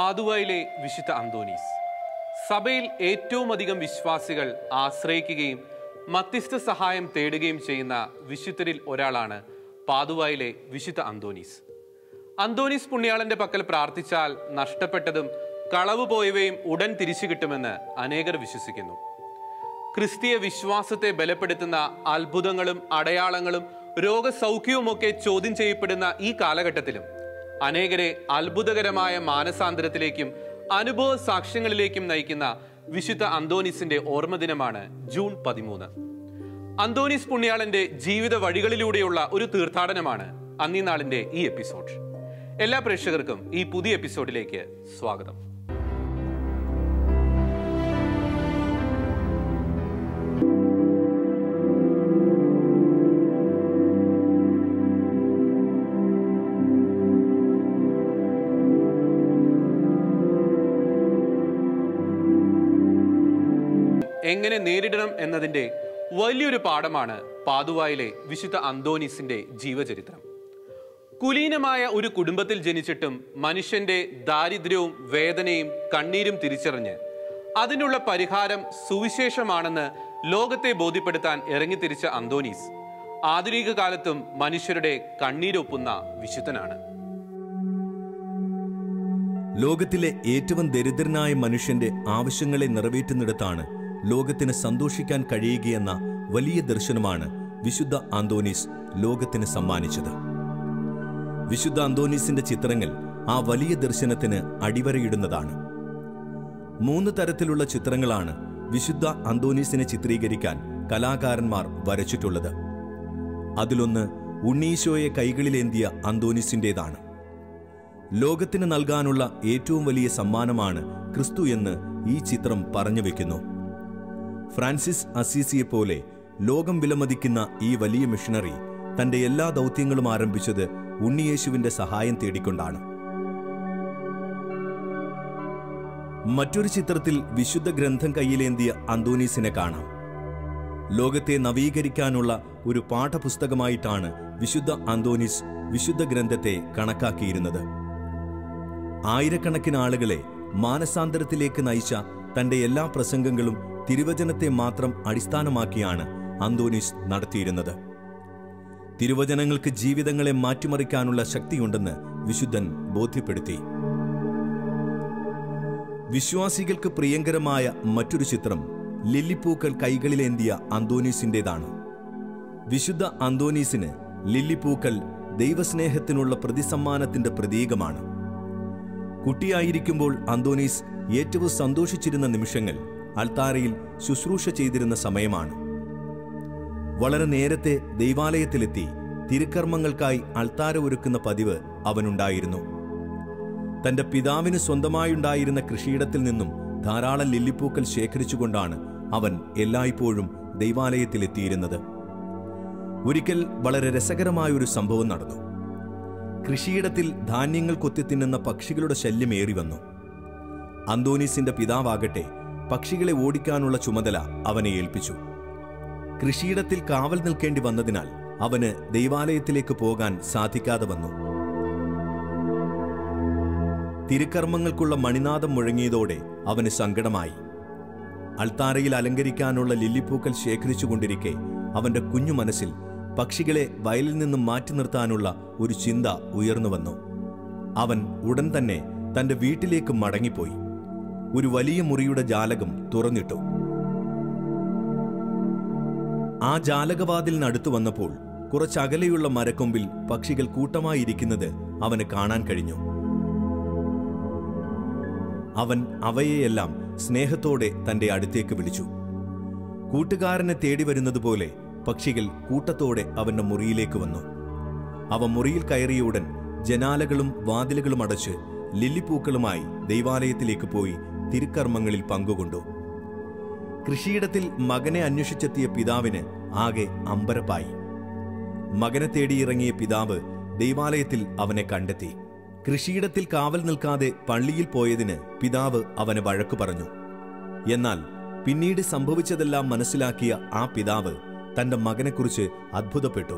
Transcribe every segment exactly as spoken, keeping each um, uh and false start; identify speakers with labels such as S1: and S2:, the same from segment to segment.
S1: പാതുവയിലെ വിശുദ്ധ അന്തോനീസ്. സഭയിൽ ഏറ്റവും അധികം വിശ്വാസികൾ ആശ്രയിക്കുകയും മധ്യസ്ഥ സഹായം തേടുകയും ചെയ്യുന്ന വിശുദ്ധരിൽ ഒരാളാണ് പാതുവയിലെ വിശുദ്ധ അന്തോനീസ്. അന്തോനീസ് പുണ്യാളന്റെ പക്കൽ പ്രാർത്ഥിച്ചാൽ നഷ്ടപ്പെട്ടതും കളവ് പോയവയും ഉടൻ തിരിച്ചു കിട്ടുമെന്ന് അനേകർ വിശ്വസിക്കുന്നു. ക്രിസ്തീയ വിശ്വാസത്തെ ബലപ്പെടുത്തുന്ന അത്ഭുതങ്ങളും അടയാളങ്ങളും രോഗസൗഖ്യവുമൊക്കെ ചോദ്യം ചെയ്യപ്പെടുന്ന ഈ കാലഘട്ടത്തിലും അനേകരെ അത്ഭുതകരമായ മാനസാന്തരത്തിലേക്കും അനുഭവ സാക്ഷ്യങ്ങളിലേക്കും നയിക്കുന്ന വിശുദ്ധ അന്തോനീസിന്റെ ഓർമ്മദിനമാണ് ജൂൺ പതിമൂന്ന്. അന്തോനീസ് പുണ്യാളന്റെ ജീവിത വഴികളിലൂടെയുള്ള ഒരു തീർത്ഥാടനമാണ് അന്നീനാളിന്റെ ഈ എപ്പിസോഡ്. എല്ലാ പ്രേക്ഷകർക്കും ഈ പുതിയ എപ്പിസോഡിലേക്ക് സ്വാഗതം. എങ്ങനെ നേരിടണം എന്നതിൻ്റെ വലിയൊരു പാഠമാണ് പാതുവയിലെ വിശുദ്ധ അന്തോനീസിന്റെ ജീവചരിത്രം. കുലീനമായ ഒരു കുടുംബത്തിൽ ജനിച്ചിട്ടും മനുഷ്യന്റെ ദാരിദ്ര്യവും വേദനയും കണ്ണീരും തിരിച്ചറിഞ്ഞ് അതിനുള്ള പരിഹാരം സുവിശേഷമാണെന്ന് ലോകത്തെ ബോധ്യപ്പെടുത്താൻ ഇറങ്ങിത്തിരിച്ച അന്തോനീസ് ആധുനിക കാലത്തും മനുഷ്യരുടെ കണ്ണീരൊപ്പുന്ന വിശുദ്ധനാണ്.
S2: ലോകത്തിലെ ഏറ്റവും ദരിദ്രനായ മനുഷ്യന്റെ ആവശ്യങ്ങളെ നിറവേറ്റുന്നിടത്താണ് ലോകത്തിന് സന്തോഷിക്കാൻ കഴിയുകയെന്ന വലിയ ദർശനമാണ് വിശുദ്ധ അന്തോനീസ് ലോകത്തിന് സമ്മാനിച്ചത്. വിശുദ്ധ അന്തോനീസിന്റെ ചിത്രങ്ങൾ ആ വലിയ ദർശനത്തിന് അടിവരയിടുന്നതാണ്. മൂന്ന് തരത്തിലുള്ള ചിത്രങ്ങളാണ് വിശുദ്ധ അന്തോനീസിനെ ചിത്രീകരിക്കാൻ കലാകാരന്മാർ വരച്ചിട്ടുള്ളത്. അതിലൊന്ന് ഉണ്ണീശോയെ കൈകളിലേന്തിയ അന്തോനീസിൻ്റെതാണ്. ലോകത്തിന് നൽകാനുള്ള ഏറ്റവും വലിയ സമ്മാനമാണ് ക്രിസ്തു എന്ന് ഈ ചിത്രം പറഞ്ഞു വെക്കുന്നു. ഫ്രാൻസിസ് അസീസിയെ പോലെ ലോകം വിലമതിക്കുന്ന ഈ വലിയ മിഷണറി തന്റെ എല്ലാ ദൗത്യങ്ങളും ആരംഭിച്ചത് ഉണ്ണിയേശുവിന്റെ സഹായം തേടിക്കൊണ്ടാണ്. മറ്റൊരു ചിത്രത്തിൽ വിശുദ്ധ ഗ്രന്ഥം കയ്യിലേന്തിയ അന്തോനീസിനെ കാണാം. ലോകത്തെ നവീകരിക്കാനുള്ള ഒരു പാഠപുസ്തകമായിട്ടാണ് വിശുദ്ധ അന്തോനീസ് വിശുദ്ധ ഗ്രന്ഥത്തെ കണക്കാക്കിയിരുന്നത്. ആയിരക്കണക്കിന് ആളുകളെ മാനസാന്തരത്തിലേക്ക് നയിച്ച തന്റെ എല്ലാ പ്രസംഗങ്ങളും തിരുവചനത്തെ മാത്രം അടിസ്ഥാനമാക്കിയാണ് അന്തോനീസ് നടത്തിയിരുന്നത്. തിരുവചനങ്ങൾക്ക് ജീവിതങ്ങളെ മാറ്റിമറിക്കാനുള്ള ശക്തിയുണ്ടെന്ന് വിശുദ്ധൻ ബോധ്യപ്പെടുത്തി. വിശ്വാസികൾക്ക് പ്രിയങ്കരമായ മറ്റൊരു ചിത്രം ലില്ലിപ്പൂക്കൾ കൈകളിലേന്തിയ അന്തോനീസിൻ്റെതാണ്. വിശുദ്ധ അന്തോനീസിന് ലില്ലിപ്പൂക്കൾ ദൈവസ്നേഹത്തിനുള്ള പ്രതിസമ്മാനത്തിന്റെ പ്രതീകമാണ്. കുട്ടിയായിരിക്കുമ്പോൾ അന്തോനീസ് ഏറ്റവും സന്തോഷിച്ചിരുന്ന നിമിഷങ്ങൾ അൾത്താരയിൽ ശുശ്രൂഷ ചെയ്തിരുന്ന സമയമാണ്. വളരെ നേരത്തെ ദൈവാലയത്തിലെത്തി തിരുക്കർമ്മങ്ങൾക്കായി അൾത്താര ഒരുക്കുന്ന പതിവ് അവനുണ്ടായിരുന്നു. തന്റെ പിതാവിന് സ്വന്തമായുണ്ടായിരുന്ന കൃഷിയിടത്തിൽ നിന്നും ധാരാളം ലില്ലിപ്പൂക്കൾ ശേഖരിച്ചുകൊണ്ടാണ് അവൻ എല്ലായ്പ്പോഴും ദൈവാലയത്തിലെത്തിയിരുന്നത്. ഒരിക്കൽ വളരെ രസകരമായൊരു സംഭവം നടന്നു. കൃഷിയിടത്തിൽ ധാന്യങ്ങൾ കൊത്തിത്തിന്നുന്ന പക്ഷികളുടെ ശല്യമേറി വന്നു. അന്തോനീസിന്റെ പിതാവാകട്ടെ പക്ഷികളെ ഓടിക്കാനുള്ള ചുമതല അവനെ ഏൽപ്പിച്ചു. കൃഷിയിടത്തിൽ കാവൽ നിൽക്കേണ്ടി വന്നതിനാൽ അവന് ദൈവാലയത്തിലേക്ക് പോകാൻ സാധിക്കാതെ വന്നു. തിരുക്കർമ്മങ്ങൾക്കുള്ള മണിനാദം മുഴങ്ങിയതോടെ അവന് സങ്കടമായി. അൾത്താരയിൽ അലങ്കരിക്കാനുള്ള ലില്ലിപ്പൂക്കൾ ശേഖരിച്ചുകൊണ്ടിരിക്കെ അവന്റെ കുഞ്ഞു മനസ്സിൽ പക്ഷികളെ വയലിൽ നിന്നും മാറ്റി നിർത്താനുള്ള ഒരു ചിന്ത ഉയർന്നു വന്നു. അവൻ ഉടൻ തന്നെ തന്റെ വീട്ടിലേക്ക് മടങ്ങിപ്പോയി. ഒരു വലിയ മുറിയുടെ ജാലകം തുറന്നിട്ടു. ആ ജാലകവാതിലിനടുത്തു വന്നപ്പോൾ കുറച്ചകലെയുള്ള മരക്കൊമ്പിൽ പക്ഷികൾ കൂട്ടമായിരിക്കുന്നത് അവന് കാണാൻ കഴിഞ്ഞു. അവൻ അവയെയെല്ലാം സ്നേഹത്തോടെ തന്റെ അടുത്തേക്ക് വിളിച്ചു. കൂട്ടുകാരനെ തേടി വരുന്നതുപോലെ പക്ഷികൾ കൂട്ടത്തോടെ അവന്റെ മുറിയിലേക്ക് വന്നു. അവ മുറിയിൽ കയറിയ ഉടൻ ജനാലകളും വാതിലുകളും അടച്ച് ലില്ലിപ്പൂക്കളുമായി ദൈവാലയത്തിലേക്ക് പോയി തിരുക്കർമ്മങ്ങളിൽ പങ്കുകൊണ്ടു. കൃഷിയിടത്തിൽ മകനെ അന്വേഷിച്ചെത്തിയ പിതാവിന് ആകെ അമ്പരപ്പായി. മകനെ തേടിയിറങ്ങിയ പിതാവ് ദൈവാലയത്തിൽ അവനെ കണ്ടെത്തി. കൃഷിയിടത്തിൽ കാവൽ നിൽക്കാതെ പള്ളിയിൽ പോയതിന് പിതാവ് അവനെ വഴക്കു പറഞ്ഞു. എന്നാൽ പിന്നീട് സംഭവിച്ചതെല്ലാം മനസ്സിലാക്കിയ ആ പിതാവ് തന്റെ മകനെക്കുറിച്ച് അത്ഭുതപ്പെട്ടു.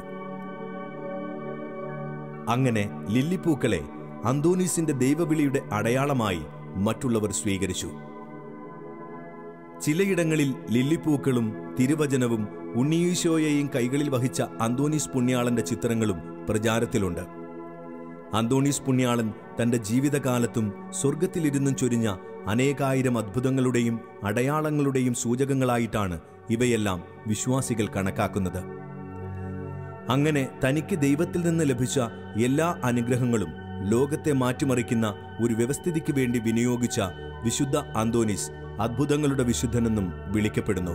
S2: അങ്ങനെ ലില്ലിപ്പൂക്കളെ അന്തോനീസിന്റെ ദൈവവിളിയുടെ അടയാളമായി മറ്റുള്ളവർ സ്വീകരിച്ചു. ചിലയിടങ്ങളിൽ ലില്ലിപ്പൂക്കളും തിരുവചനവും ഉണ്ണീശോയെയും കൈകളിൽ വഹിച്ച അന്തോണീസ് പുണ്യാളന്റെ ചിത്രങ്ങളും പ്രചാരത്തിലുണ്ട്. അന്തോണീസ് പുണ്യാളൻ തന്റെ ജീവിതകാലത്തും സ്വർഗത്തിലിരുന്നും ചൊരിഞ്ഞ അനേകായിരം അത്ഭുതങ്ങളുടെയും അടയാളങ്ങളുടെയും സൂചകങ്ങളായിട്ടാണ് ഇവയെല്ലാം വിശ്വാസികൾ കണക്കാക്കുന്നത്. അങ്ങനെ തനിക്ക് ദൈവത്തിൽ നിന്ന് ലഭിച്ച എല്ലാ അനുഗ്രഹങ്ങളും ലോകത്തെ മാറ്റിമറിക്കുന്ന ഒരു വ്യവസ്ഥിതിക്ക് വേണ്ടി വിനിയോഗിച്ച വിശുദ്ധ അന്തോണീസ് അത്ഭുതങ്ങളുടെ വിശുദ്ധനെന്നും വിളിക്കപ്പെടുന്നു.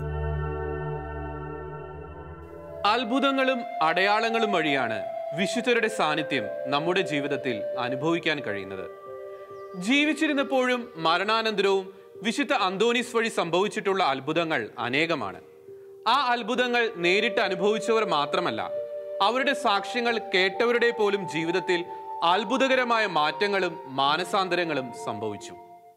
S1: അത്ഭുതങ്ങളും അടയാളങ്ങളും വഴിയാണ് വിശുദ്ധരുടെ സാന്നിധ്യം നമ്മുടെ ജീവിതത്തിൽ അനുഭവിക്കാൻ കഴിയുന്നത്. ജീവിച്ചിരുന്നപ്പോഴും മരണാനന്തരവും വിശുദ്ധ അന്തോണീസ് വഴി സംഭവിച്ചിട്ടുള്ള അത്ഭുതങ്ങൾ അനേകമാണ്. ആ അത്ഭുതങ്ങൾ നേരിട്ട് അനുഭവിച്ചവർ മാത്രമല്ല, അവരുടെ സാക്ഷ്യങ്ങൾ കേട്ടവരുടെ പോലും ജീവിതത്തിൽ അത്ഭുതകരമായ മാറ്റങ്ങളും മാനസാന്തരങ്ങളും സംഭവിച്ചു.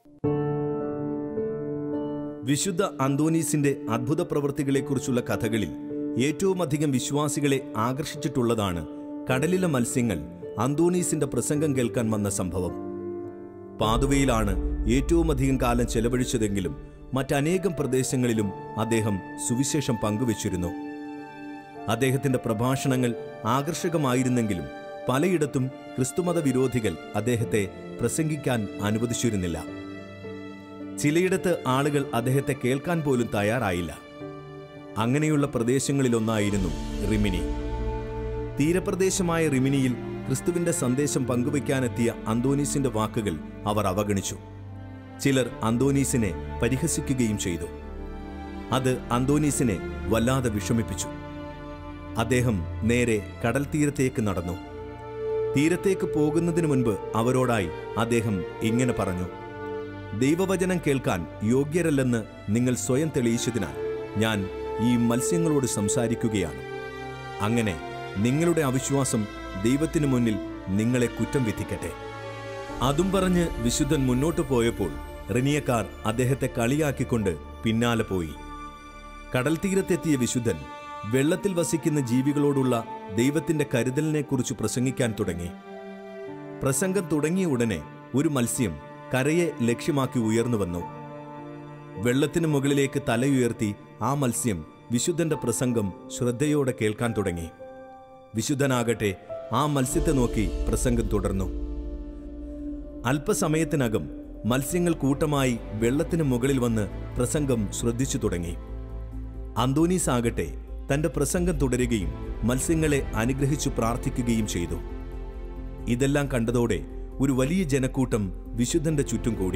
S2: വിശുദ്ധ അന്തോണീസിന്റെ അത്ഭുത പ്രവൃത്തികളെക്കുറിച്ചുള്ള കഥകളിൽ ഏറ്റവും അധികം വിശ്വാസികളെ ആകർഷിച്ചിട്ടുള്ളതാണ് കടലിലെ മത്സ്യങ്ങൾ അന്തോണീസിന്റെ പ്രസംഗം കേൾക്കാൻ വന്ന സംഭവം. പാതുവയിലാണ് ഏറ്റവും അധികം കാലം ചെലവഴിച്ചതെങ്കിലും മറ്റനേകം പ്രദേശങ്ങളിലും അദ്ദേഹം സുവിശേഷം പങ്കുവച്ചിരുന്നു. അദ്ദേഹത്തിന്റെ പ്രഭാഷണങ്ങൾ ആകർഷകമായിരുന്നെങ്കിലും പലയിടത്തും ക്രിസ്തുമത വിരോധികൾ അദ്ദേഹത്തെ പ്രസംഗിക്കാൻ അനുവദിച്ചിരുന്നില്ല. ചിലയിടത്ത് ആളുകൾ അദ്ദേഹത്തെ കേൾക്കാൻ പോലും തയ്യാറായില്ല. അങ്ങനെയുള്ള പ്രദേശങ്ങളിലൊന്നായിരുന്നു റിമിനി. തീരപ്രദേശമായ റിമിനിയിൽ ക്രിസ്തുവിന്റെ സന്ദേശം പങ്കുവയ്ക്കാനെത്തിയ അന്തോണീസിന്റെ വാക്കുകൾ അവർ അവഗണിച്ചു. ചിലർ അന്തോണീസിനെ പരിഹസിക്കുകയും ചെയ്തു. അത് അന്തോണീസിനെ വല്ലാതെ വിഷമിപ്പിച്ചു. അദ്ദേഹം നേരെ കടൽ തീരത്തേക്ക് നടന്നു. തീരത്തേക്ക് പോകുന്നതിനു മുൻപ് അവരോടായി അദ്ദേഹം ഇങ്ങനെ പറഞ്ഞു: ദൈവവചനം കേൾക്കാൻ യോഗ്യരല്ലെന്ന് നിങ്ങൾ സ്വയം തെളിയിച്ചതിനാൽ ഞാൻ ഈ മത്സ്യങ്ങളോട് സംസാരിക്കുകയാണ്. അങ്ങനെ നിങ്ങളുടെ അവിശ്വാസം ദൈവത്തിനു മുന്നിൽ നിങ്ങളെ കുറ്റം വിധിക്കട്ടെ. അതും പറഞ്ഞ് വിശുദ്ധൻ മുന്നോട്ടു പോയപ്പോൾ റിനിയക്കാർ അദ്ദേഹത്തെ കളിയാക്കിക്കൊണ്ട് പിന്നാലെ പോയി. കടൽ തീരത്തെത്തിയ വിശുദ്ധൻ വെള്ളത്തിൽ വസിക്കുന്ന ജീവികളോടുള്ള ദൈവത്തിന്റെ കരുതലിനെക്കുറിച്ച് പ്രസംഗിക്കാൻ തുടങ്ങി. പ്രസംഗം തുടങ്ങിയ ഉടനെ ഒരു മത്സ്യം കരയെ ലക്ഷ്യമാക്കി ഉയർന്നു വന്നു. വെള്ളത്തിനു മുകളിലേക്ക് തലയുയർത്തി ആ മത്സ്യം വിശുദ്ധന്റെ പ്രസംഗം ശ്രദ്ധയോടെ കേൾക്കാൻ തുടങ്ങി. വിശുദ്ധനാകട്ടെ ആ മത്സ്യത്തെ നോക്കി പ്രസംഗം തുടർന്നു. അല്പസമയത്തിനകം മത്സ്യങ്ങൾ കൂട്ടമായി വെള്ളത്തിന് മുകളിൽ വന്ന് പ്രസംഗം ശ്രദ്ധിച്ചു തുടങ്ങി. അന്തോണീസ് ആകട്ടെ തന്റെ പ്രസംഗം തുടരുകയും മത്സ്യങ്ങളെ അനുഗ്രഹിച്ചു പ്രാർത്ഥിക്കുകയും ചെയ്തു. ഇതെല്ലാം കണ്ടതോടെ ഒരു വലിയ ജനക്കൂട്ടം വിശുദ്ധന്റെ ചുറ്റും കൂടി.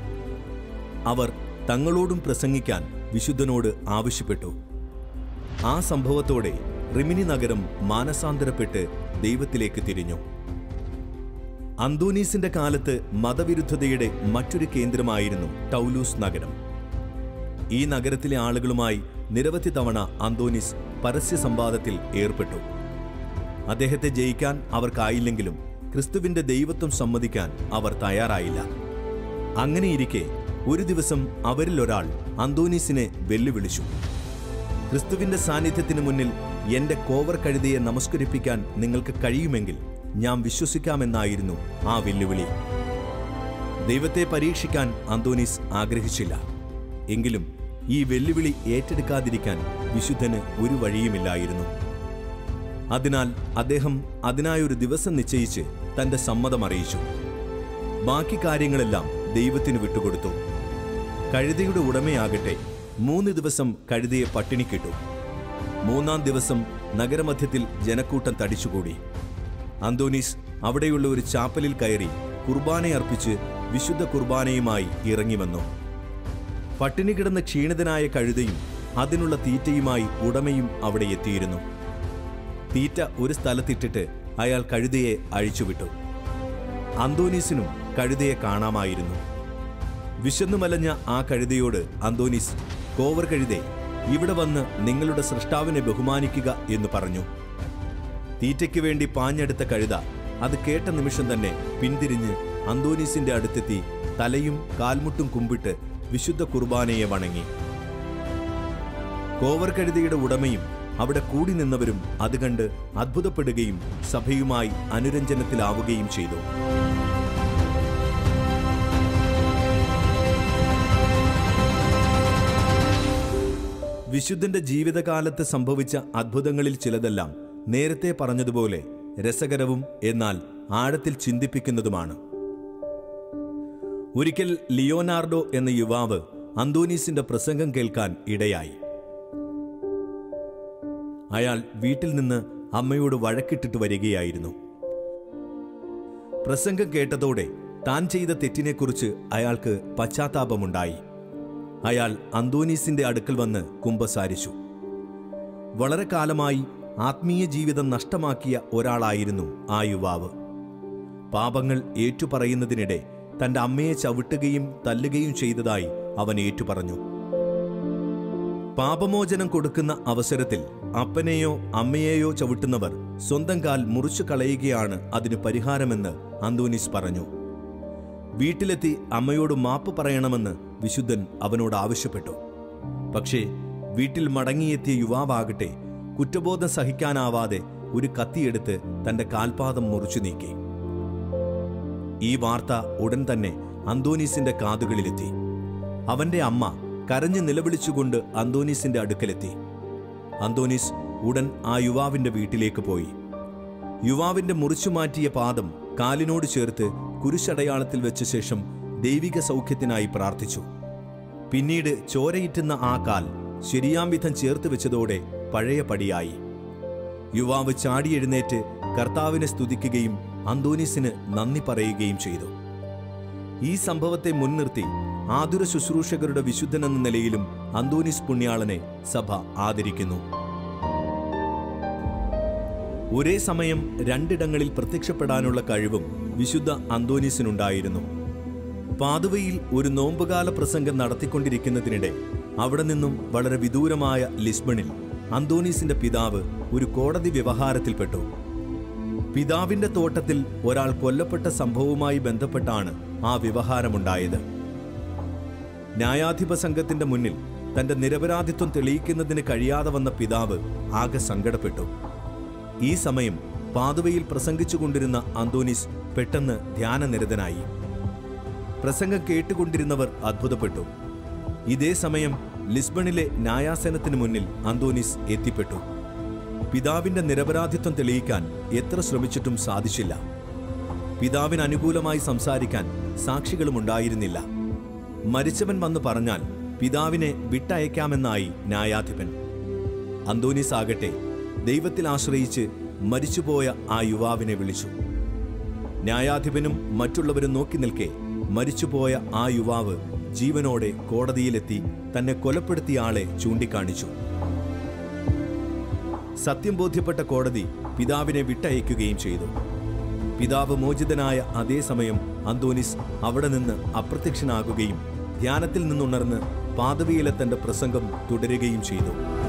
S2: അവർ തങ്ങളോടും പ്രസംഗിക്കാൻ വിശുദ്ധനോട് ആവശ്യപ്പെട്ടു. ആ സംഭവത്തോടെ റിമിനി നഗരം മാനസാന്തരപ്പെട്ട് ദൈവത്തിലേക്ക് തിരിഞ്ഞു. അന്തോണീസിന്റെ കാലത്ത് മതവിരുദ്ധതയുടെ മറ്റൊരു കേന്ദ്രമായിരുന്നു ടൗലൂസ് നഗരം. ഈ നഗരത്തിലെ ആളുകളുമായി നിരവധി തവണ അന്തോണീസ് പരസ്യ സംവാദത്തിൽ ഏർപ്പെട്ടു. അദ്ദേഹത്തെ ജയിക്കാൻ അവർക്കായില്ലെങ്കിലും ക്രിസ്തുവിന്റെ ദൈവത്വം സമ്മതിക്കാൻ അവർ തയ്യാറായില്ല. അങ്ങനെയിരിക്കെ ഒരു ദിവസം അവരിൽ ഒരാൾ അന്തോണീസിനെ വെല്ലുവിളിച്ചു. ക്രിസ്തുവിന്റെ സാന്നിധ്യത്തിനു മുന്നിൽ എന്റെ കോവർ കഴുതയെ നമസ്കരിപ്പിക്കാൻ നിങ്ങൾക്ക് കഴിയുമെങ്കിൽ ഞാൻ വിശ്വസിക്കാമെന്നായിരുന്നു ആ വെല്ലുവിളി. ദൈവത്തെ പരീക്ഷിക്കാൻ അന്തോണീസ് ആഗ്രഹിച്ചില്ല. എങ്കിലും ഈ വെല്ലുവിളി ഏറ്റെടുക്കാതിരിക്കാൻ വിശുദ്ധന് ഒരു വഴിയുമില്ലായിരുന്നു. അതിനാൽ അദ്ദേഹം അതിനായൊരു ദിവസം നിശ്ചയിച്ച് തന്റെ സമ്മതം അറിയിച്ചു. ബാക്കി കാര്യങ്ങളെല്ലാം ദൈവത്തിന് വിട്ടുകൊടുത്തു. കഴുതയുടെ ഉടമയാകട്ടെ മൂന്ന് ദിവസം കഴുതയെ പട്ടിണിക്കിട്ടു. മൂന്നാം ദിവസം നഗരമധ്യത്തിൽ ജനക്കൂട്ടം തടിച്ചുകൂടി. അന്തോണീസ് അവിടെയുള്ള ഒരു ചാപ്പലിൽ കയറി കുർബാനയർപ്പിച്ച് വിശുദ്ധ കുർബാനയുമായി ഇറങ്ങി വന്നു. പട്ടിണി കിടന്ന ക്ഷീണിതനായ കഴുതയും അതിനുള്ള തീറ്റയുമായി ഉടമയും അവിടെ എത്തിയിരുന്നു. തീറ്റ ഒരു സ്ഥലത്തിട്ടിട്ട് അയാൾ കഴുതയെ അഴിച്ചുവിട്ടു. അന്തോണീസിനും കഴുതയെ കാണാമായിരുന്നു. വിശന്നുമലഞ്ഞ ആ കഴുതയോട് അന്തോണീസ്, കോവർ കഴുതേ, ഇവിടെ വന്ന് നിങ്ങളുടെ സൃഷ്ടാവിനെ ബഹുമാനിക്കുക എന്ന് പറഞ്ഞു. തീറ്റയ്ക്ക് വേണ്ടി പാഞ്ഞെടുത്ത കഴുത അത് കേട്ട നിമിഷം തന്നെ പിന്തിരിഞ്ഞ് അന്തോണീസിന്റെ അടുത്തെത്തി തലയും കാൽമുട്ടും കുമ്പിട്ട് വിശുദ്ധ കുർബാനയെ വണങ്ങി. കോവർ കഴുതയുടെ ഉടമയും അവിടെ കൂടി നിന്നവരും അത് കണ്ട് അത്ഭുതപ്പെടുകയും സഭയുമായി അനുരഞ്ജനത്തിലാവുകയും ചെയ്തു. വിശുദ്ധന്റെ ജീവിതകാലത്ത് സംഭവിച്ച അത്ഭുതങ്ങളിൽ ചിലതെല്ലാം നേരത്തെ പറഞ്ഞതുപോലെ രസകരവും എന്നാൽ ആഴത്തിൽ ചിന്തിപ്പിക്കുന്നതുമാണ്. ഒരിക്കൽ ലിയോനാർഡോ എന്ന യുവാവ് അന്തോനീസിന്റെ പ്രസംഗം കേൾക്കാൻ ഇടയായി. അയാൾ വീട്ടിൽ നിന്ന് അമ്മയോട് വഴക്കിട്ടിട്ട് വരികയായിരുന്നു. പ്രസംഗം കേട്ടതോടെ താൻ ചെയ്ത തെറ്റിനെക്കുറിച്ച് അയാൾക്ക് പശ്ചാത്താപമുണ്ടായി. അയാൾ അന്തോനീസിന്റെ അടുക്കൽ വന്ന് കുമ്പസാരിച്ചു. വളരെ കാലമായി ആത്മീയ ജീവിതം നഷ്ടമാക്കിയ ഒരാളായിരുന്നു ആ യുവാവ്. പാപങ്ങൾ ഏറ്റുപറയുന്നതിനിടെ തന്റെ അമ്മയെ ചവിട്ടുകയും തല്ലുകയും ചെയ്തതായി അവൻ ഏറ്റുപറഞ്ഞു. പാപമോചനം കൊടുക്കുന്ന അവസരത്തിൽ അപ്പനെയോ അമ്മയെയോ ചവിട്ടുന്നവർ സ്വന്തം കാൽ മുറിച്ചു കളയുകയാണ് അതിന് പരിഹാരമെന്ന് അന്തോനീസ് പറഞ്ഞു. വീട്ടിലെത്തി അമ്മയോട് മാപ്പ് പറയണമെന്ന് വിശുദ്ധൻ അവനോട് ആവശ്യപ്പെട്ടു. പക്ഷേ വീട്ടിൽ മടങ്ങിയെത്തിയ യുവാവാകട്ടെ കുറ്റബോധം സഹിക്കാനാവാതെ ഒരു കത്തിയെടുത്ത് തന്റെ കാൽപാദം മുറിച്ചു നീക്കി. ഈ വാർത്ത ഉടൻ തന്നെ അന്തോനീസിന്റെ കാതുകളിലെത്തി. അവന്റെ അമ്മ കരഞ്ഞു നിലവിളിച്ചുകൊണ്ട് അന്തോനീസിന്റെ അടുക്കലെത്തി. അന്തോനീസ് ഉടൻ ആ യുവാവിന്റെ വീട്ടിലേക്ക് പോയി. യുവാവിന്റെ മുറിച്ചുമാറ്റിയ പാദം കാലിനോട് ചേർത്ത് കുരിശടയാളത്തിൽ വെച്ച ശേഷം ദൈവിക സൗഖ്യത്തിനായി പ്രാർത്ഥിച്ചു. പിന്നീട് ചോരയിട്ടുന്ന ആ കാൽ ശരിയാം വിധം ചേർത്ത് വെച്ചതോടെ പഴയ പടിയായി. യുവാവ് ചാടിയെഴുന്നേറ്റ് കർത്താവിനെ സ്തുതിക്കുകയും അന്തോനീസിന് നന്ദി പറയുകയും ചെയ്തു. ഈ സംഭവത്തെ മുൻനിർത്തി ആതുര ശുശ്രൂഷകരുടെ വിശുദ്ധനെന്ന നിലയിലും അന്തോനീസ് പുണ്യാളനെ സഭ ആദരിക്കുന്നു. ഒരേ സമയം രണ്ടിടങ്ങളിൽ പ്രത്യക്ഷപ്പെടാനുള്ള കഴിവും വിശുദ്ധ അന്തോനീസിനുണ്ടായിരുന്നു. പാതുവയിൽ ഒരു നോമ്പുകാല പ്രസംഗം നടത്തിക്കൊണ്ടിരിക്കുന്നതിനിടെ അവിടെ നിന്നും വളരെ വിദൂരമായ ലിസ്ബണിൽ അന്തോനീസിന്റെ പിതാവ് ഒരു കോടതി വ്യവഹാരത്തിൽപ്പെട്ടു. പിതാവിന്റെ തോട്ടത്തിൽ ഒരാൾ കൊല്ലപ്പെട്ട സംഭവവുമായി ബന്ധപ്പെട്ടാണ് ആ വ്യവഹാരമുണ്ടായത്. ന്യായാധിപ സംഘത്തിന്റെ മുന്നിൽ തന്റെ നിരപരാധിത്വം തെളിയിക്കുന്നതിന് കഴിയാതെ വന്ന പിതാവ് ആകെ സങ്കടപ്പെട്ടു. ഈ സമയം പാതുവയിൽ പ്രസംഗിച്ചുകൊണ്ടിരുന്ന അന്തോനീസ് പെട്ടെന്ന് ധ്യാനനിരതനായി. പ്രസംഗം കേട്ടുകൊണ്ടിരുന്നവർ അത്ഭുതപ്പെട്ടു. ഇതേ സമയം ലിസ്ബണിലെ ന്യായാസനത്തിന് മുന്നിൽ അന്തോനീസ് എത്തിപ്പെട്ടു. പിതാവിന്റെ നിരപരാധിത്വം തെളിയിക്കാൻ എത്ര ശ്രമിച്ചിട്ടും സാധിച്ചില്ല. പിതാവിന് അനുകൂലമായി സംസാരിക്കാൻ സാക്ഷികളുമുണ്ടായിരുന്നില്ല. മരിച്ചവൻ വന്നു പറഞ്ഞാൽ പിതാവിനെ വിട്ടയക്കാമെന്നായി ന്യായാധിപൻ. അന്തോനീസ് ആകട്ടെ ദൈവത്തിൽ ആശ്രയിച്ച് മരിച്ചുപോയ ആ യുവാവിനെ വിളിച്ചു. ന്യായാധിപനും മറ്റുള്ളവരും നോക്കി നിൽക്കെ മരിച്ചുപോയ ആ യുവാവ് ജീവനോടെ കോടതിയിലെത്തി തന്നെ കൊലപ്പെടുത്തിയ ആളെ ചൂണ്ടിക്കാണിച്ചു. സത്യം ബോധ്യപ്പെട്ട കോടതി പിതാവിനെ വിട്ടയക്കുകയും ചെയ്തു. പിതാവ് മോചിതനായ അതേ സമയം അന്തോനീസ് അവിടെ നിന്ന് അപ്രത്യക്ഷനാകുകയും ധ്യാനത്തിൽ നിന്നുണർന്ന് പാതുവയിലെ തന്റെ പ്രസംഗം തുടരുകയും ചെയ്തു.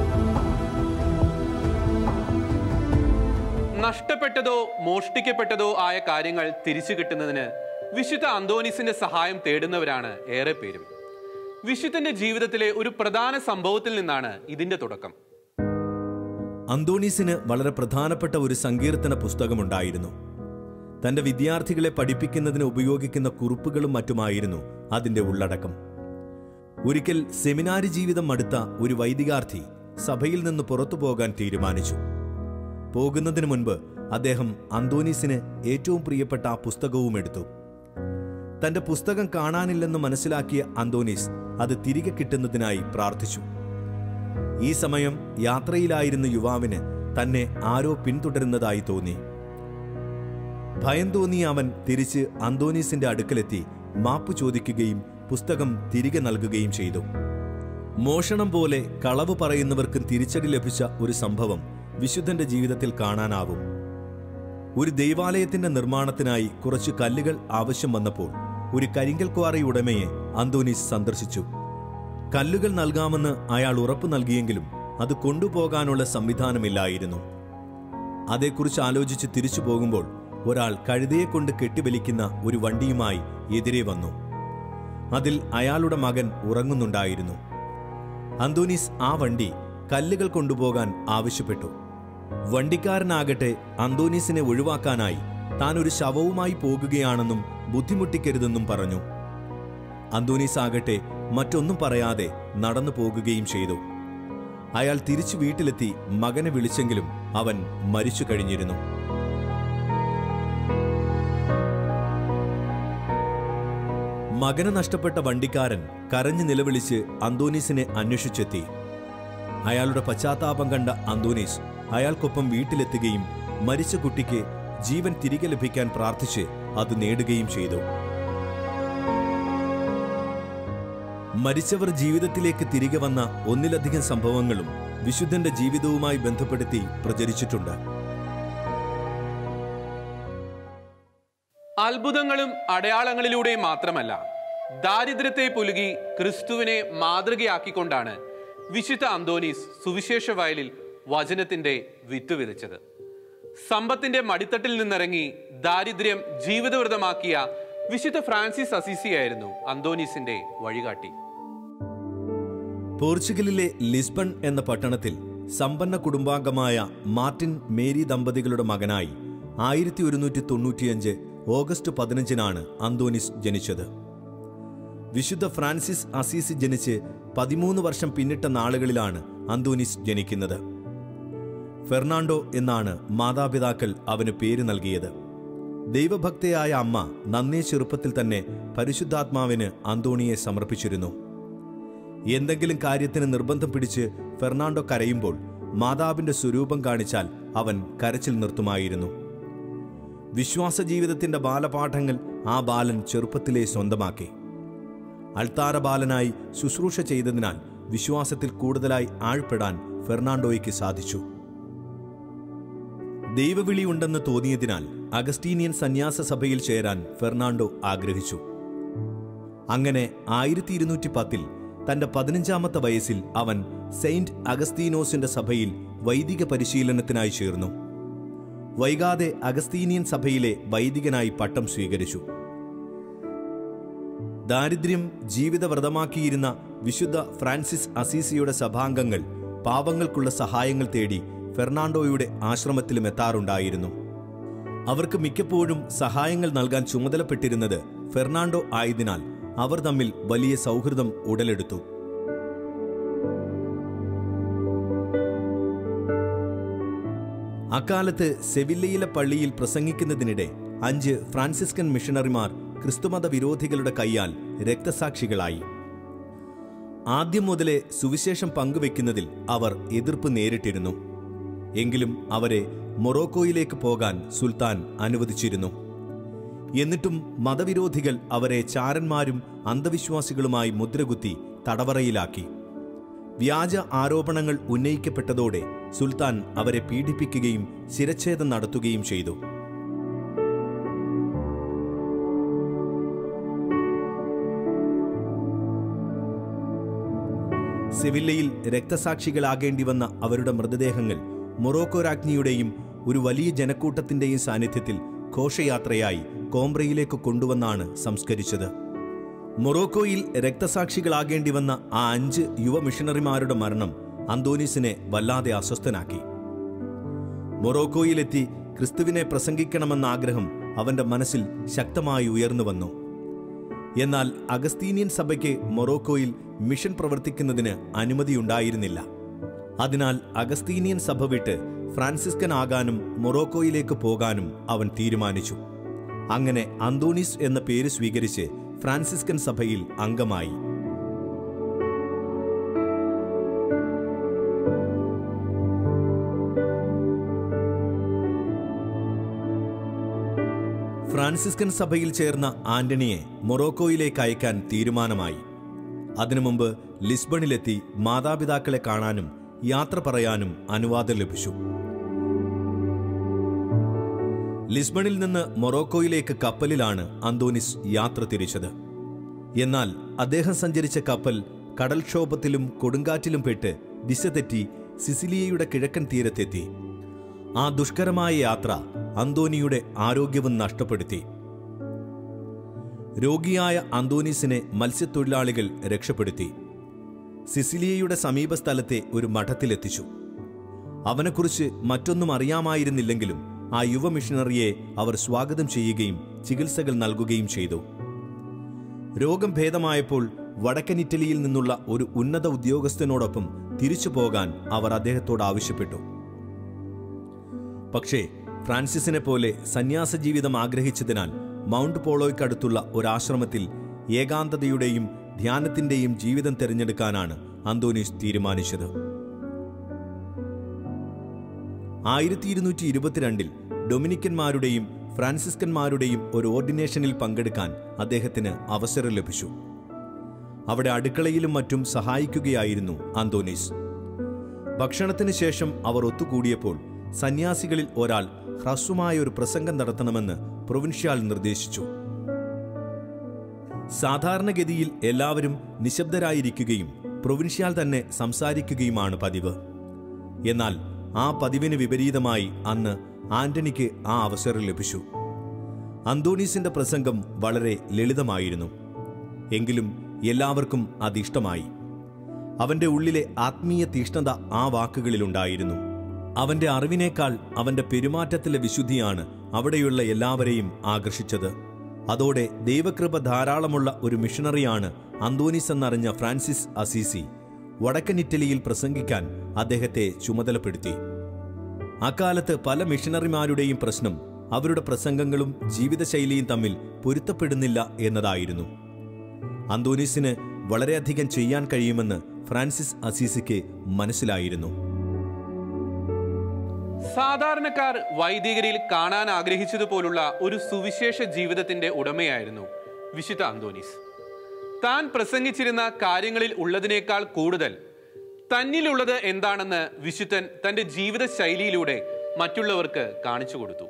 S1: നഷ്ടപ്പെട്ടതോ മോഷ്ടിക്കപ്പെട്ടതോ ആയ കാര്യങ്ങൾ തിരിച്ചു കിട്ടുന്നതിന് വിശുദ്ധ അന്തോനീസിന്റെ സഹായം തേടുന്നവരാണ് ഏറെ പേരും. വിശുദ്ധന്റെ ജീവിതത്തിലെ ഒരു പ്രധാന സംഭവത്തിൽ നിന്നാണ് ഇതിന്റെ തുടക്കം.
S2: അന്തോനീസിന് വളരെ പ്രധാനപ്പെട്ട ഒരു സങ്കീർത്തന പുസ്തകമുണ്ടായിരുന്നു. തന്റെ വിദ്യാർത്ഥികളെ പഠിപ്പിക്കുന്നതിന് ഉപയോഗിക്കുന്ന കുറിപ്പുകളും മറ്റുമായിരുന്നു അതിന്റെ ഉള്ളടക്കം. ഒരിക്കൽ സെമിനാരി ജീവിതം മടുത്ത ഒരു വൈദികാർത്ഥി സഭയിൽ നിന്ന് പുറത്തു പോകാൻ തീരുമാനിച്ചു. പോകുന്നതിന് മുൻപ് അദ്ദേഹം അന്തോനീസിന് ഏറ്റവും പ്രിയപ്പെട്ട ആ പുസ്തകവും എടുത്തു. തന്റെ പുസ്തകം കാണാനില്ലെന്ന് മനസ്സിലാക്കിയ അന്തോനീസ് അത് തിരികെ കിട്ടുന്നതിനായി പ്രാർത്ഥിച്ചു. ഈ സമയം യാത്രയിലായിരുന്ന യുവാവിന് തന്നെ ആരോ പിന്തുടരുന്നതായി തോന്നി. ഭയം തോന്നിയ അവൻ തിരിച്ച് അന്തോനീസിന്റെ അടുക്കലെത്തി മാപ്പ് ചോദിക്കുകയും പുസ്തകം തിരികെ നൽകുകയും ചെയ്തു. മോഷണം പോലെ കളവ് പറയുന്നവർക്കും തിരിച്ചടി ലഭിച്ച ഒരു സംഭവം വിശുദ്ധന്റെ ജീവിതത്തിൽ കാണാനാവും. ഒരു ദൈവാലയത്തിന്റെ നിർമ്മാണത്തിനായി കുറച്ച് കല്ലുകൾ ആവശ്യം വന്നപ്പോൾ ഒരു കരിങ്കൽ ക്വാറി ഉടമയെ അന്തോനീസ് സന്ദർശിച്ചു. കല്ലുകൾ നൽകാമെന്ന് അയാൾ ഉറപ്പു നൽകിയെങ്കിലും അത് കൊണ്ടുപോകാനുള്ള സംവിധാനമില്ലായിരുന്നു. അതേക്കുറിച്ച് ആലോചിച്ച് തിരിച്ചു പോകുമ്പോൾ ഒരാൾ കഴുതയെക്കൊണ്ട് കെട്ടിവലിക്കുന്ന ഒരു വണ്ടിയുമായി എതിരെ വന്നു. അതിൽ അയാളുടെ മകൻ ഉറങ്ങുന്നുണ്ടായിരുന്നു. അന്തോനീസ് ആ വണ്ടി കല്ലുകൾ കൊണ്ടുപോകാൻ ആവശ്യപ്പെട്ടു. വണ്ടിക്കാരനാകട്ടെ അന്തോനീസിനെ ഒഴിവാക്കാനായി താൻ ഒരു ശവവുമായി പോകുകയാണെന്നും ബുദ്ധിമുട്ടിക്കരുതെന്നും പറഞ്ഞു. അന്തോനീസ് ആകട്ടെ മറ്റൊന്നും പറയാതെ നടന്നു പോകുകയും ചെയ്തു. അയാൾ തിരിച്ചു വീട്ടിലെത്തി മകനെ വിളിച്ചെങ്കിലും അവൻ മരിച്ചു കഴിഞ്ഞിരുന്നു. മകന് നഷ്ടപ്പെട്ട വണ്ടിക്കാരൻ കരഞ്ഞു നിലവിളിച്ച് അന്തോനീസിനെ അന്വേഷിച്ചെത്തി. അയാളുടെ പശ്ചാത്താപം കണ്ട അന്തോനീസ് അയാൾക്കൊപ്പം വീട്ടിലെത്തുകയും മരിച്ച കുട്ടിക്ക് ജീവൻ തിരികെ ലഭിക്കാൻ പ്രാർത്ഥിച്ച് അത് നേടുകയും ചെയ്തു. മരിച്ചവർ ജീവിതത്തിലേക്ക് തിരികെ വന്ന ഒന്നിലധികം സംഭവങ്ങളും വിശുദ്ധന്റെ ജീവിതവുമായി ബന്ധപ്പെടുത്തി പ്രചരിച്ചിട്ടുണ്ട്.
S1: അത്ഭുതങ്ങളും അടയാളങ്ങളിലൂടെയും മാത്രമല്ല, ദാരിദ്ര്യത്തെ പുലുകി ക്രിസ്തുവിനെ മാതൃകയാക്കിക്കൊണ്ടാണ് വിശുദ്ധ അന്തോനീസ് സുവിശേഷ വയലിൽ വചനത്തിന്റെ വിത്ത് വിതച്ചത്. സമ്പത്തിന്റെ മടിത്തട്ടിൽ നിന്നിറങ്ങി ദാരിദ്ര്യം ജീവിതവ്രതമാക്കിയ വിശുദ്ധ ഫ്രാൻസിസ് അസീസിയായിരുന്നു അന്തോനീസിന്റെ വഴികാട്ടി.
S2: പോർച്ചുഗലിലെ ലിസ്ബൺ എന്ന പട്ടണത്തിൽ സമ്പന്ന കുടുംബാംഗമായ മാർട്ടിൻ മേരി ദമ്പതികളുടെ മകനായി ആയിരത്തി ഒരുന്നൂറ്റി തൊണ്ണൂറ്റിയഞ്ച് ഓഗസ്റ്റ് പതിനഞ്ചിനാണ് അന്തോനീസ് ജനിച്ചത്. വിശുദ്ധ ഫ്രാൻസിസ് അസീസി ജനിച്ച് പതിമൂന്ന് വർഷം പിന്നിട്ട നാളുകളിലാണ് അന്തോനീസ് ജനിക്കുന്നത്. ഫെർണാണ്ടോ എന്നാണ് മാതാപിതാക്കൾ അവന് പേര് നൽകിയത്. ദൈവഭക്തയായ അമ്മ നന്നേ ചെറുപ്പത്തിൽ തന്നെ പരിശുദ്ധാത്മാവിന് അന്തോണിയെ സമർപ്പിച്ചിരുന്നു. എന്തെങ്കിലും കാര്യത്തിന് നിർബന്ധം പിടിച്ച് ഫെർണാണ്ടോ കരയുമ്പോൾ മാതാവിന്റെ സ്വരൂപം കാണിച്ചാൽ അവൻ കരച്ചിൽ നിർത്തുമായിരുന്നു. വിശ്വാസ ജീവിതത്തിന്റെ ബാലപാഠങ്ങൾ ആ ബാലൻ ചെറുപ്പത്തിലെ സ്വന്തമാക്കി. അൾത്താര ബാലനായി ശുശ്രൂഷ ചെയ്തതിനാൽ വിശ്വാസത്തിൽ കൂടുതലായി ആഴ്പ്പെടാൻ ഫെർണാണ്ടോയ്ക്ക് സാധിച്ചു. ദൈവവിളി ഉണ്ടെന്ന് തോന്നിയതിനാൽ അഗസ്റ്റീനിയൻ സന്യാസ സഭയിൽ ചേരാൻ ഫെർണാണ്ടോ ആഗ്രഹിച്ചു. അങ്ങനെ ആയിരത്തി ഇരുന്നൂറ്റി പത്തിൽ തന്റെ പതിനഞ്ചാമത്തെ വയസ്സിൽ അവൻ സെയിന്റ് അഗസ്തീനോസിന്റെ സഭയിൽ വൈദിക പരിശീലനത്തിനായി ചേർന്നു. വൈകാതെ അഗസ്തീനിയൻ സഭയിലെ വൈദികനായി പട്ടം സ്വീകരിച്ചു. ദാരിദ്ര്യം ജീവിതവ്രതമാക്കിയിരുന്ന വിശുദ്ധ ഫ്രാൻസിസ് അസീസിയുടെ സഭാംഗങ്ങൾ പാവങ്ങൾക്കുള്ള സഹായങ്ങൾ തേടി ഫെർണാണ്ടോയുടെ ആശ്രമത്തിലും എത്താറുണ്ടായിരുന്നു. അവർക്ക് മിക്കപ്പോഴും സഹായങ്ങൾ നൽകാൻ ചുമതലപ്പെട്ടിരുന്നത് ഫെർണാണ്ടോ ആയതിനാൽ അവർ തമ്മിൽ വലിയ സൗഹൃദം ഉടലെടുത്തു. അക്കാലത്ത് സെവില്ലയിലെ പള്ളിയിൽ പ്രസംഗിക്കുന്നതിനിടെ അഞ്ച് ഫ്രാൻസിസ്കൻ മിഷണറിമാർ ക്രിസ്തുമത വിരോധികളുടെ കൈയാൽ രക്തസാക്ഷികളായി. ആദ്യം മുതലേ സുവിശേഷം പങ്കുവെക്കുന്നതിൽ അവർ എതിർപ്പ് നേരിട്ടിരുന്നു. എങ്കിലും അവരെ മൊറോക്കോയിലേക്ക് പോകാൻ സുൽത്താൻ അനുവദിച്ചിരുന്നു. എന്നിട്ടും മതവിരോധികൾ അവരെ ചാരന്മാരും അന്ധവിശ്വാസികളുമായി മുദ്രകുത്തി തടവറയിലാക്കി. വ്യാജ ആരോപണങ്ങൾ ഉന്നയിക്കപ്പെട്ടതോടെ സുൽത്താൻ അവരെ പീഡിപ്പിക്കുകയും ശിരച്ഛേദം നടത്തുകയും ചെയ്തു. സെവില്ലയിൽ രക്തസാക്ഷികളാകേണ്ടി വന്ന അവരുടെ മൃതദേഹങ്ങൾ മൊറോക്കോ രാജ്ഞിയുടെയും ഒരു വലിയ ജനക്കൂട്ടത്തിന്റെയും സാന്നിധ്യത്തിൽ ഘോഷയാത്രയായി കോംബ്രയിലേക്ക് കൊണ്ടുവന്നാണ് സംസ്കരിച്ചത്. മൊറോക്കോയിൽ രക്തസാക്ഷികളാകേണ്ടി വന്ന ആ അഞ്ച് യുവ മിഷണറിമാരുടെ മരണം അന്തോനീസിനെ വല്ലാതെ അസ്വസ്ഥനാക്കി. മൊറോക്കോയിലെത്തി ക്രിസ്തുവിനെ പ്രസംഗിക്കണമെന്ന ആഗ്രഹം അവന്റെ മനസ്സിൽ ശക്തമായി ഉയർന്നു വന്നു. എന്നാൽ അഗസ്തീനിയൻ സഭയ്ക്ക് മൊറോക്കോയിൽ മിഷൻ പ്രവർത്തിക്കുന്നതിന് അനുമതിയുണ്ടായിരുന്നില്ല. അതിനാൽ അഗസ്തീനിയൻ സഭ വിട്ട് ഫ്രാൻസിസ്കൻ ആകാനും മൊറോക്കോയിലേക്ക് പോകാനും അവൻ തീരുമാനിച്ചു. അങ്ങനെ അന്തോനീസ് എന്ന പേര് സ്വീകരിച്ച് ഫ്രാൻസിസ്കൻ സഭയിൽ അംഗമായി. ഫ്രാൻസിസ്കൻ സഭയിൽ ചേർന്ന ആന്റണിയെ മൊറോക്കോയിലേക്ക് അയക്കാൻ തീരുമാനമായി. അതിനു മുമ്പ് ലിസ്ബണിലെത്തി മാതാപിതാക്കളെ കാണാനും യാത്ര പറയാനും അനുവാദം ലഭിച്ചു. ലിസ്ബണിൽ നിന്ന് മൊറോക്കോയിലേക്ക് കപ്പലിലാണ് അന്തോനീസ് യാത്ര തിരിച്ചത്. എന്നാൽ അദ്ദേഹം സഞ്ചരിച്ച കപ്പൽ കടൽക്ഷോഭത്തിലും കൊടുങ്കാറ്റിലും പെട്ട് ദിശ തെറ്റി സിസിലിയയുടെ കിഴക്കൻ തീരത്തെത്തി. ആ ദുഷ്കരമായ യാത്ര അന്തോനിയുടെ ആരോഗ്യവും നഷ്ടപ്പെടുത്തി. രോഗിയായ അന്തോനീസിനെ മത്സ്യത്തൊഴിലാളികൾ രക്ഷപ്പെടുത്തി സിസിലിയയുടെ സമീപസ്ഥലത്തെ ഒരു മഠത്തിലെത്തിച്ചു. അവനെക്കുറിച്ച് മറ്റൊന്നും അറിയാമായിരുന്നില്ലെങ്കിലും ആ യുവ മിഷണറിയെ അവർ സ്വാഗതം ചെയ്യുകയും ചികിത്സകൾ നൽകുകയും ചെയ്തു. രോഗം ഭേദമായപ്പോൾ വടക്കൻ ഇറ്റലിയിൽ നിന്നുള്ള ഒരു ഉന്നത ഉദ്യോഗസ്ഥനോടൊപ്പം തിരിച്ചു പോകാൻ അവർ അദ്ദേഹത്തോട് ആവശ്യപ്പെട്ടു. പക്ഷേ ഫ്രാൻസിസിനെ പോലെ സന്യാസ ജീവിതം ആഗ്രഹിച്ചതിനാൽ മൗണ്ട് പോളോയ്ക്കടുത്തുള്ള ഒരാശ്രമത്തിൽ ഏകാന്തതയുടെയും ധ്യാനത്തിന്റെയും ജീവിതം തിരഞ്ഞെടുക്കാനാണ് അന്തോനീസ് തീരുമാനിച്ചത്. ആയിരത്തി ഇരുന്നൂറ്റി ഇരുപത്തിരണ്ടിൽ ഡൊമിനിക്കന്മാരുടെയും ഫ്രാൻസിസ്കന്മാരുടെയും ഒരു ഓർഡിനേഷനിൽ പങ്കെടുക്കാൻ അദ്ദേഹത്തിന് അവസരം ലഭിച്ചു. അവിടെ അടുക്കളയിലും മറ്റും സഹായിക്കുകയായിരുന്നു അന്തോനീസ്. ഭക്ഷണത്തിന് ശേഷം അവർ ഒത്തുകൂടിയപ്പോൾ സന്യാസികളിൽ ഒരാൾ ഹ്രസ്വമായ ഒരു പ്രസംഗം നടത്തണമെന്ന് പ്രൊവിൻഷ്യാൽ നിർദ്ദേശിച്ചു. സാധാരണഗതിയിൽ എല്ലാവരും നിശബ്ദരായിരിക്കുകയും പ്രൊവിൻഷ്യാൽ തന്നെ സംസാരിക്കുകയുമാണ് പതിവ്. എന്നാൽ ആ പതിവിന് വിപരീതമായി അന്ന് ആന്റണിക്ക് ആ അവസരം ലഭിച്ചു. അന്തോണീസിന്റെ പ്രസംഗം വളരെ ലളിതമായിരുന്നു. എങ്കിലും എല്ലാവർക്കും അതിഷ്ടമായി. അവന്റെ ഉള്ളിലെ ആത്മീയ തീഷ്ണത ആ വാക്കുകളിലുണ്ടായിരുന്നു. അവന്റെ അറിവിനേക്കാൾ അവന്റെ പെരുമാറ്റത്തിലെ വിശുദ്ധിയാണ് അവിടെയുള്ള എല്ലാവരെയും ആകർഷിച്ചത്. അതോടെ ദൈവകൃപ ധാരാളമുള്ള ഒരു മിഷണറിയാണ് അന്തോനീസ് എന്നറിഞ്ഞ ഫ്രാൻസിസ് അസീസി വടക്കൻ ഇറ്റലിയിൽ പ്രസംഗിക്കാൻ അദ്ദേഹത്തെ ചുമതലപ്പെടുത്തി. അക്കാലത്ത് പല മിഷണറിമാരുടെയും പ്രശ്നം അവരുടെ പ്രസംഗങ്ങളും ജീവിതശൈലിയും തമ്മിൽ പൊരുത്തപ്പെടുന്നില്ല എന്നതായിരുന്നു. അന്തോനീസിന് വളരെയധികം ചെയ്യാൻ കഴിയുമെന്ന് ഫ്രാൻസിസ് അസീസിക്ക് മനസ്സിലായിരുന്നു.
S1: സാധാരണക്കാർ വൈദികരിൽ കാണാൻ ആഗ്രഹിച്ചതുപോലുള്ള ഒരു സുവിശേഷ ജീവിതത്തിന്റെ ഉടമയായിരുന്നു വിശുദ്ധ അന്തോനീസ്. താൻ പ്രസംഗിച്ചിരുന്ന കാര്യങ്ങളിൽ ഉള്ളതിനേക്കാൾ കൂടുതൽ തന്നിലുള്ളത് എന്താണെന്ന് വിശുദ്ധൻ തന്റെ ജീവിത ശൈലിയിലൂടെ മറ്റുള്ളവർക്ക് കാണിച്ചു കൊടുത്തു.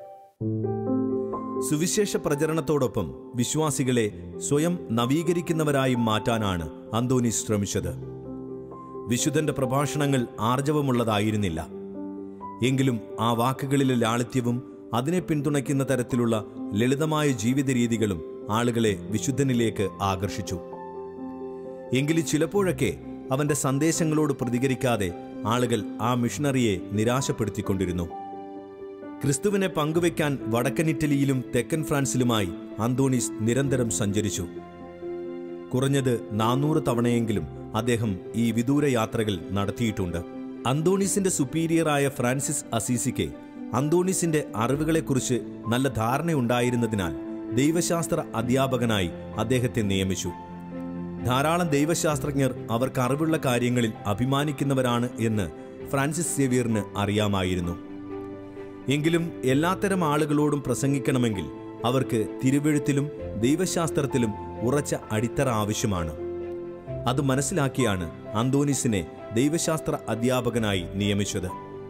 S2: സുവിശേഷ പ്രചരണത്തോടൊപ്പം വിശ്വാസികളെ സ്വയം നവീകരിക്കുന്നവരായി മാറ്റാനാണ് അന്തോനീസ് ശ്രമിച്ചത്. വിശുദ്ധന്റെ പ്രഭാഷണങ്ങൾ ആർജവമുള്ളതായിരുന്നില്ല. എങ്കിലും ആ വാക്കുകളിലെ ലാളിത്യവും അതിനെ പിന്തുണയ്ക്കുന്ന തരത്തിലുള്ള ലളിതമായ ജീവിത രീതികളും ആളുകളെ വിശുദ്ധനിലേക്ക് ആകർഷിച്ചു. എങ്കിലും ചിലപ്പോഴൊക്കെ അവന്റെ സന്ദേശങ്ങളോട് പ്രതികരിക്കാതെ ആളുകൾ ആ മിഷണറിയെ നിരാശപ്പെടുത്തിക്കൊണ്ടിരുന്നു. ക്രിസ്തുവിനെ പങ്കുവയ്ക്കാൻ വടക്കൻ ഇറ്റലിയിലും തെക്കൻ ഫ്രാൻസിലുമായി അന്തോണീസ് നിരന്തരം സഞ്ചരിച്ചു. കുറഞ്ഞത് നാനൂറ് തവണയെങ്കിലും അദ്ദേഹം ഈ വിദൂര യാത്രകൾ നടത്തിയിട്ടുണ്ട്. അന്തോണീസിന്റെ സുപ്പീരിയറായ ഫ്രാൻസിസ് അസീസിക്ക് അന്തോണീസിന്റെ അറിവുകളെക്കുറിച്ച് നല്ല ധാരണയുണ്ടായിരുന്നതിനാൽ ദൈവശാസ്ത്ര അധ്യാപകനായി അദ്ദേഹത്തെ നിയമിച്ചു. ധാരാളം ദൈവശാസ്ത്രജ്ഞർ അവർക്ക് അറിവുള്ള കാര്യങ്ങളിൽ അഭിമാനിക്കുന്നവരാണ് എന്ന് ഫ്രാൻസിസ് സേവിയറിന് അറിയാമായിരുന്നു. എങ്കിലും എല്ലാത്തരം ആളുകളോടും പ്രസംഗിക്കണമെങ്കിൽ അവർക്ക് തിരുവെഴുത്തിലും ദൈവശാസ്ത്രത്തിലും ഉറച്ച അടിത്തറ ആവശ്യമാണ്. അത് മനസ്സിലാക്കിയാണ് അന്തോനീസിനെ ദൈവശാസ്ത്ര അധ്യാപകനായി നിയമിച്ചത്.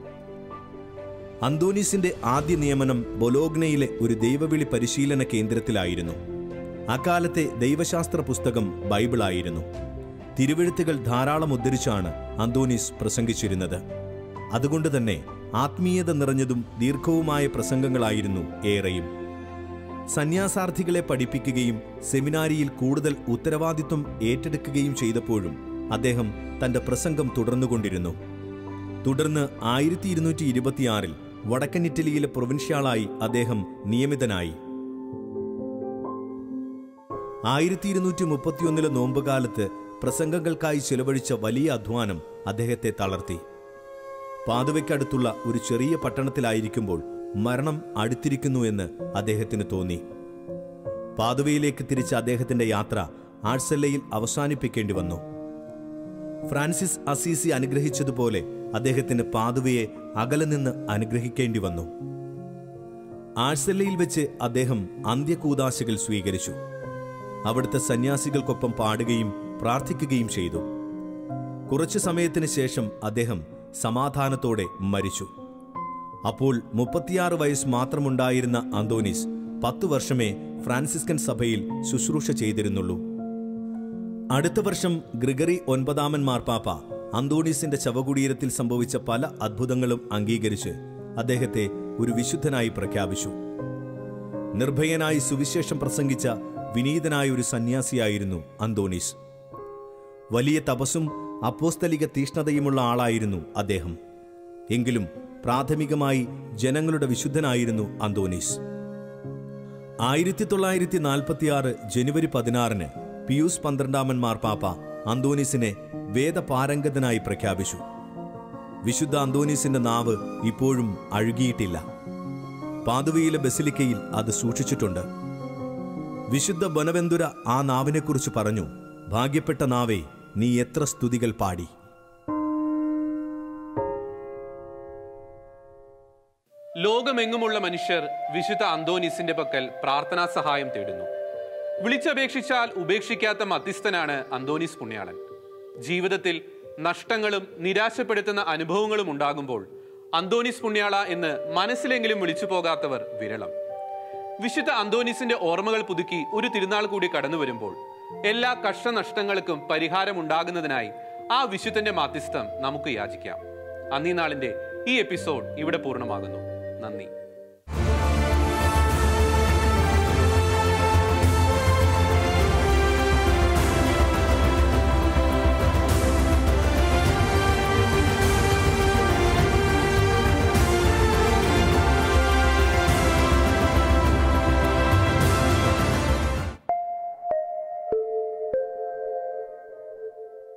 S2: അന്തോനീസിന്റെ ആദ്യ നിയമനം ബൊലോഗ്നയിലെ ഒരു ദൈവവിളി പരിശീലന കേന്ദ്രത്തിലായിരുന്നു. അക്കാലത്തെ ദൈവശാസ്ത്ര പുസ്തകം ബൈബിളായിരുന്നു. തിരുവെഴുത്തുകൾ ധാരാളം ഉദ്ധരിച്ചാണ് അന്തോനീസ് പ്രസംഗിച്ചിരുന്നത്. അതുകൊണ്ട് തന്നെ ആത്മീയത നിറഞ്ഞതും ദീർഘവുമായ പ്രസംഗങ്ങളായിരുന്നു ഏറെയും. സന്യാസാർത്ഥികളെ പഠിപ്പിക്കുകയും സെമിനാരിയിൽ കൂടുതൽ ഉത്തരവാദിത്വം ഏറ്റെടുക്കുകയും ചെയ്തപ്പോഴും അദ്ദേഹം തന്റെ പ്രസംഗം തുടർന്നുകൊണ്ടിരുന്നു. തുടർന്ന് ആയിരത്തി ഇരുന്നൂറ്റി ഇരുപത്തിയാറിൽ വടക്കൻ ഇറ്റലിയിലെ പ്രൊവിൻഷ്യാളായി അദ്ദേഹം നിയമിതനായി. ആയിരത്തി ഇരുന്നൂറ്റി മുപ്പത്തിയൊന്നിലെ നോമ്പുകാലത്ത് പ്രസംഗങ്ങൾക്കായി ചെലവഴിച്ച വലിയ അധ്വാനം അദ്ദേഹത്തെ തളർത്തി. പാതുവയ്ക്കടുത്തുള്ള ഒരു ചെറിയ പട്ടണത്തിലായിരിക്കുമ്പോൾ മരണം അടുത്തിരിക്കുന്നു എന്ന് അദ്ദേഹത്തിന് തോന്നി. പാതുവയിലേക്ക് തിരിച്ച അദ്ദേഹത്തിന്റെ യാത്ര ആഴ്സല്ലയിൽ അവസാനിപ്പിക്കേണ്ടി വന്നു. ഫ്രാൻസിസ് അസീസി അനുഗ്രഹിച്ചതുപോലെ അദ്ദേഹത്തിന് പാതുവയെ അകലെ നിന്ന് അനുഗ്രഹിക്കേണ്ടി വന്നു. ആഴ്സല്ലയിൽ വെച്ച് അദ്ദേഹം അന്ത്യകൂദാശകൾ സ്വീകരിച്ചു. അവിടുത്തെ സന്യാസികൾക്കൊപ്പം പാടുകയും പ്രാർത്ഥിക്കുകയും ചെയ്തു. കുറച്ചു സമയത്തിന് ശേഷം അദ്ദേഹം സമാധാനത്തോടെ മരിച്ചു. അപ്പോൾ മുപ്പത്തിയാറ് വയസ്സ് മാത്രമുണ്ടായിരുന്ന അന്തോനീസ് പത്തു വർഷമേ ഫ്രാൻസിസ്കൻ സഭയിൽ ശുശ്രൂഷ ചെയ്തിരുന്നുള്ളൂ. അടുത്ത വർഷം ഗ്രിഗറി ഒൻപതാമൻ മാർപ്പാപ്പ അന്തോണീസിന്റെ ശവകുടീരത്തിൽ സംഭവിച്ച പല അത്ഭുതങ്ങളും അംഗീകരിച്ച് അദ്ദേഹത്തെ ഒരു വിശുദ്ധനായി പ്രഖ്യാപിച്ചു. നിർഭയനായി സുവിശേഷം പ്രസംഗിച്ച വിനീതനായ ഒരു സന്യാസിയായിരുന്നു അന്തോണീസ്. വലിയ തപസ്സും അപ്പോസ്തലിക തീഷ്ണതയുമുള്ള ആളായിരുന്നു അദ്ദേഹം. എങ്കിലും പ്രാഥമികമായി ജനങ്ങളുടെ വിശുദ്ധനായിരുന്നു അന്തോണീസ്. ആയിരത്തി തൊള്ളായിരത്തി നാൽപ്പത്തിയാറ് ജനുവരി പതിനാറിന് പിയൂസ് പന്ത്രണ്ടാമൻ മാർപ്പാപ്പ അന്തോനീസിനെ വേദപാരംഗതനായി പ്രഖ്യാപിച്ചു. വിശുദ്ധ അന്തോനീസിന്റെ നാവ് ഇപ്പോഴും അഴുകിയിട്ടില്ല. പാദുവയിലെ ബസിലിക്കയിൽ അത് സൂക്ഷിച്ചിട്ടുണ്ട്. വിശുദ്ധ ബൊനവെന്തുര ആ നാവിനെക്കുറിച്ച് പറഞ്ഞു, ഭാഗ്യപ്പെട്ട നാവേ, നീ എത്ര സ്തുതികൾ പാടി.
S1: ലോകമെങ്ങുമുള്ള മനുഷ്യർ വിശുദ്ധ അന്തോനീസിന്റെ പക്കൽ പ്രാർത്ഥനാ സഹായം തേടുന്നു. വിളിച്ചപേക്ഷിച്ചാൽ ഉപേക്ഷിക്കാത്ത മധ്യസ്ഥനാണ് അന്തോനീസ് പുണ്യാളൻ. ജീവിതത്തിൽ നഷ്ടങ്ങളും നിരാശപ്പെടുത്തുന്ന അനുഭവങ്ങളും ഉണ്ടാകുമ്പോൾ അന്തോനീസ് പുണ്യാള എന്ന് മനസ്സിലെങ്കിലും വിളിച്ചു പോകാത്തവർ വിരളം. വിശുദ്ധ അന്തോനീസിന്റെ ഓർമ്മകൾ പുതുക്കി ഒരു തിരുനാൾ കൂടി കടന്നു വരുമ്പോൾ എല്ലാ കഷ്ടനഷ്ടങ്ങൾക്കും പരിഹാരമുണ്ടാകുന്നതിനായി ആ വിശുദ്ധന്റെ മാധ്യസ്ഥം നമുക്ക് യാചിക്കാം. അന്നീനാളിന്റെ ഈ എപ്പിസോഡ് ഇവിടെ പൂർണ്ണമാകുന്നു. നന്ദി.